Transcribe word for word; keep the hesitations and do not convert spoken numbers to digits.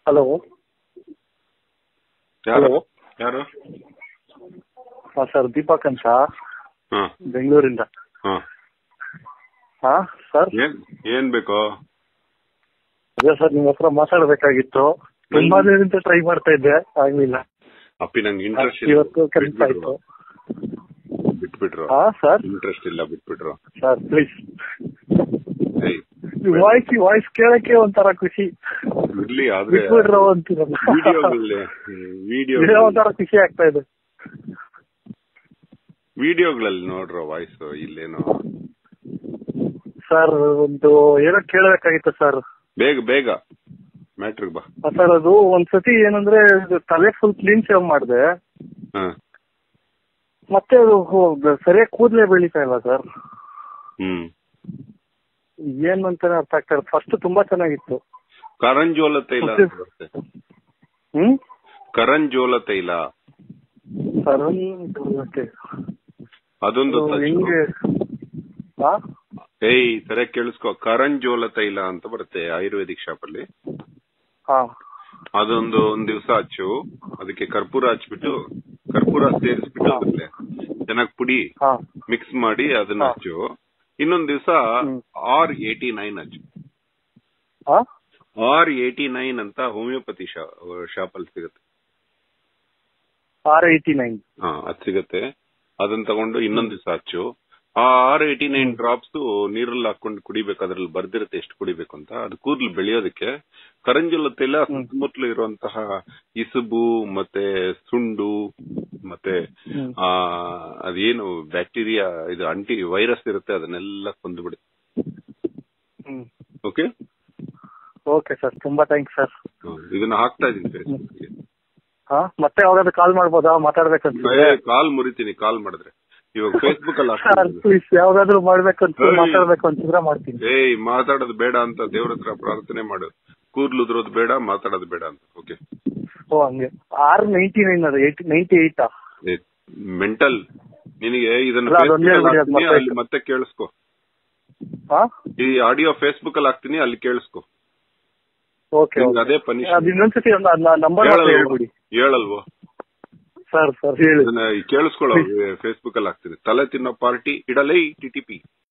Hello ಯಾರು hello ಯಾರು ಹಾಂ ಸರ್ ದೀಪಕ್ ಅಂತ ಹಾಂ ಬೆಂಗಳೂರಿಂದ. ಹಾಂ ಹಾಂ ಸರ್ ಏನ್ ಏನ್ ಬೇಕು? ಅದೇ ಸರ್ ನಿಮ್ಮ ಹತ್ರ ಮಾತಾಡಬೇಕಾಗಿತ್ತು. ತುಂಬಾ ದಿನದಿಂದ ಟ್ರೈ ಮಾಡ್ತಾ ಇದ್ದೆ, ಆಗ್ಲಿಲ್ಲ. ಅಪ್ಪಿ ನಂಗೆ ಇಂಟ್ರೆಸ್ಟ್ ಇವತ್ತು ಕೆಲಸ ಆಯ್ತು. ಬಿಟ್ಬಿಟ್ರು. ಹಾಂ ಸರ್ ಇಂಟ್ರೆಸ್ಟ್ ಇಲ್ಲ, ಬಿಟ್ಬಿಟ್ರು. Sir please. ಏಯ್ ವಾಯ್ಸ್ ವಾಯ್ಸ್ ಕೇಳಕ್ಕೆ ಒಂಥರ ಖುಷಿ. ಇರ್ಲಿ, ಆದ್ರೆ ಬಿಟ್ಬಿಡ್ರೋ ಅಂತೀರಲ್ಲ, ವಿಡಿಯೋಗಳಲ್ಲಿ ವಿಡಿಯೋ ಇದೇ ಒಂಥರ ಖುಷಿ ಆಗ್ತಾ ಇದೆ. ವಿಡಿಯೋಗಳಲ್ಲಿ ನೋಡ್ರೋ ವಾಯ್ಸ್ ಇಲ್ಲೇನೋ. ಸರ್ ಒಂದು ಏನೋ ಕೇಳಬೇಕಾಗಿತ್ತು ಸರ್. ಬೇಗ ಬೇಗ ಮ್ಯಾಟ್ರಿಗ್ ಬಾ. ಸರ್ ಅದು ಒಂದ್ಸತಿ ಏನಂದ್ರೆ ಇದು ತಲೆ ಫುಲ್ ಕ್ಲೀನ್ ಶೇವ್ ಮಾಡಿದೆ, ಹಾ ಮತ್ತೆ ಅದು ಸರಿಯಾಗಿ ಕೂದಲೇ ಬೆಳೀತಾ ಇಲ್ಲ ಸರ್. ಹ್ಮ್ ಏನು ಅಂತಾನೆ ಅರ್ಥ ಆಗ್ತಾ ಇಲ್ಲ. ಫಸ್ಟ್ ತುಂಬಾ ಚೆನ್ನಾಗಿತ್ತು. ಕರಂಜೋಲ ತೈಲ ಅಂತ ಬರುತ್ತೆ. ಹ್ಮ್ ಕರಂಜೋಲ ತೈಲ ಸರ್ ಅದೊಂದು ಹೆಂಗೆ? ಹಾ ಏಯ್ ಸರಿಯಾಗಿ ಕೇಳಿಸ್ಕೊ, ಕರಂಜೋಲ ತೈಲ ಅಂತ ಬರುತ್ತೆ ಆಯುರ್ವೇದಿಕ್ ಶಾಪ್ ಅಲ್ಲಿ. ಹಾ ಅದೊಂದು ಒಂದ್ ದಿವಸ ಹಚ್ಚು, ಅದಕ್ಕೆ ಕರ್ಪೂರ ಹಚ್ಬಿಟ್ಟು ಕರ್ಪೂರ ಸೇರಿಸ್ಬಿಟ್ಟು ಅದಕ್ಕೆ ಚೆನ್ನಾಗಿ ಪುಡಿ ಹಾ ಮಿಕ್ಸ್ ಮಾಡಿ ಅದನ್ನ ಹಚ್ಚು. ಇನ್ನೊಂದ್ ದಿವಸ ಆರ್ ಏಟಿ ನೈನ್ ಹಚ್ಚು. ಆರ್ ಏಟಿ ನೈನ್ ಅಂತ ಹೋಮಿಯೋಪತಿ ಶಾಪ್ ಅಲ್ಲಿ ಸಿಗುತ್ತೆ. ಆರ್ ಏಟಿ ನೈನ್ ಹಾ ಅದ್ ಸಿಗತ್ತೆ. ಅದನ್ನ ತಗೊಂಡು ಇನ್ನೊಂದ್ ದಿವಸ ಹಚ್ಚು. ಆ ಆರ್ ಏಟಿ ನೈನ್ ಡ್ರಾಪ್ಸ್ ನೀರಲ್ಲಿ ಹಾಕೊಂಡು ಕುಡಿಬೇಕು. ಅದ್ರಲ್ಲಿ ಬರ್ದಿರುತ್ತೆ ಎಷ್ಟು ಕುಡಿಬೇಕು ಅಂತ. ಅದು ಕೂದಲು ಬೆಳೆಯೋದಕ್ಕೆ. ಕರಂಜೋಲ ತೈಲ ಸುತ್ತಮುತ್ತಲು ಇರುವಂತಹ ಇಸುಬು ಮತ್ತೆ ಸುಂಡು ಮತ್ತೆ ಆ ಅದೇನು ಬ್ಯಾಕ್ಟೀರಿಯಾ ಇದು ಅಂಟಿ ವೈರಸ್ ಇರುತ್ತೆ, ಅದನ್ನೆಲ್ಲ ಕೊಂದುಬಿಡುತ್ತೆ. ಓಕೆ ಓಕೆ ಸರ್, ತುಂಬಾ ಥ್ಯಾಂಕ್ಸ್ ಸರ್. ಇದನ್ನ ಹಾಕ್ತಾ ಇದೀನಿ ಫೇಸ್ಬುಕ್ಗೆ. ಹಾ ಮತ್ತೆ ಯಾವಾಗಾದ್ರೂ ಕಾಲ್ ಮಾಡ್ಬೋದಾ? ಮಾತಾಡ್ಬೇಕಂತ ಕಾಲ್ ಮುರಿತೀನಿ ಕಾಲ್ ಮಾಡಿದ್ರೆ. ಇವಾಗ ಫೇಸ್ಬುಕ್ ಅಲ್ಲಿ ಸರ್ ಪ್ಲೀಸ್, ಯಾವಾಗಾದ್ರೂ ಮಾಡ್ಬೇಕಂತ ಮಾತಾಡ್ಬೇಕು ಅಂತಿದ್ರೆ ಮಾಡ್ತೀನಿ. ಏಯ್ ಮಾತಾಡೋದು ಬೇಡ ಅಂತ ದೇವ್ರ ಹತ್ರ ಪ್ರಾರ್ಥನೆ ಮಾಡು. ಕೂದ್ಲು ಉದ್ರೋದು ಬೇಡ, ಮಾತಾಡೋದು ಬೇಡ ಅಂತ. ಓಕೆ ಓ ಹಂಗೆ. ಆರ್ ನೈಂಟಿ ನೈನ್ ಅದು ನೈಂಟಿ ಏಟ್ ಮೆಂಟಲ್ ನಿನಗೆ. ಇದನ್ನ ಅಲ್ಲಿ ಮತ್ತೆ ಕೇಳಿಸ್ಕೊ. ಈ ಆಡಿಯೋ ಫೇಸ್ಬುಕ್ ಅಲ್ಲಿ ಹಾಕ್ತೀನಿ, ಅಲ್ಲಿ ಕೇಳಿಸ್ಕೊ. ಓಕೆ ಅದೇ ಪನಿಷ್. ಇನ್ನೊಂದ್ಸತಿ ನಂಬರ್ ಹೇಳ್ಬಿಡಿ. ಹೇಳಲ್ವೋ ಸರ್ ಸರ್ ಹೇಳಿ. ಕೇಳಿಸ್ಕೊಳ್ಳೋ. ಫೇಸ್ಬುಕ್ ಅಲ್ಲಿ ಹಾಕ್ತೀನಿ. ತಲೆ ತಿನ್ನೋ ಪಾರ್ಟಿ ಇಡಲೈ ಟಿಟಿಪಿ.